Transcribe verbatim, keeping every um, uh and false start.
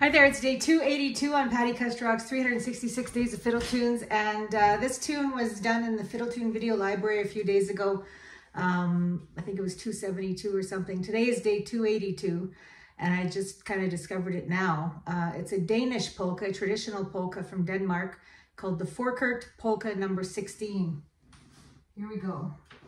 Hi there, it's day two eighty-two on Patti Kusturok's three hundred sixty-six Days of Fiddle Tunes, and uh, this tune was done in the Fiddle Tune video library a few days ago. Um, I think it was two seventy-two or something. Today is day two eighty-two, and I just kind of discovered it now. Uh, it's a Danish polka, a traditional polka from Denmark, called the Forkert Polka number sixteen. Here we go.